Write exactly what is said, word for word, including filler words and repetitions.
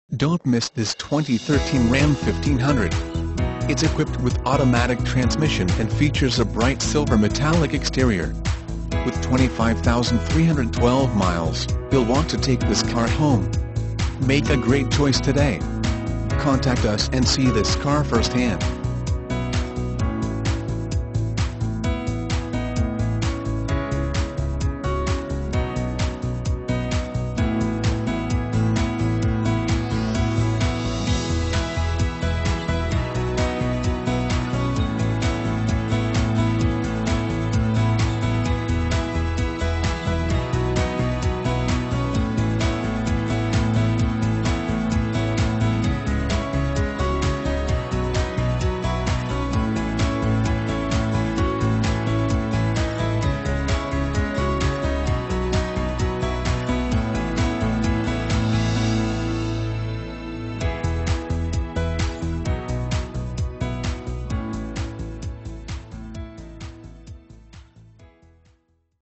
Don't miss this twenty thirteen Ram fifteen hundred. It's equipped with automatic transmission and features a bright silver metallic exterior. With twenty-five thousand three hundred twelve miles, you'll want to take this car home. Make a great choice today. Contact us and see this car firsthand.